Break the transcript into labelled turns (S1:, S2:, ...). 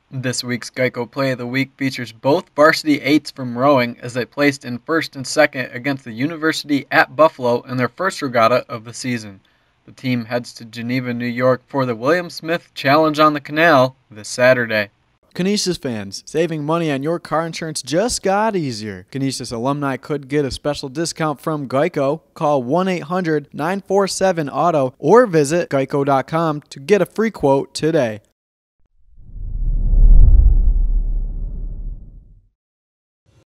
S1: This week's Geico Play of the Week features both varsity 8s from rowing as they placed in first and second against the University at Buffalo in their first regatta of the season. The team heads to Geneva, New York for the William Smith Challenge on the Canal this Saturday.
S2: Canisius fans, saving money on your car insurance just got easier. Canisius alumni could get a special discount from Geico. Call 1-800-947-AUTO or visit geico.com to get a free quote today.